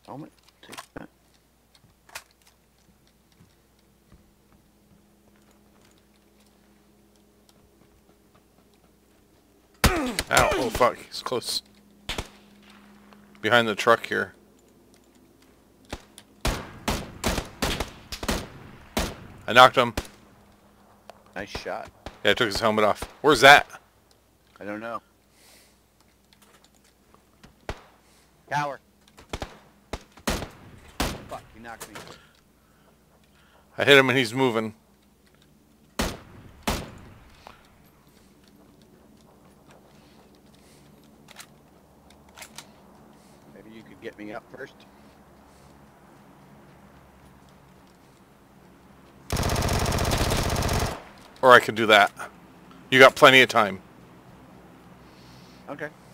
Helmet. Take that. Ow, oh fuck, he's close. Behind the truck here. I knocked him. Nice shot. Yeah, I took his helmet off. Where's that? I don't know. Cower. Fuck, he knocked me. I hit him and he's moving. Maybe you could get me up first. Or I could do that. You got plenty of time. Okay.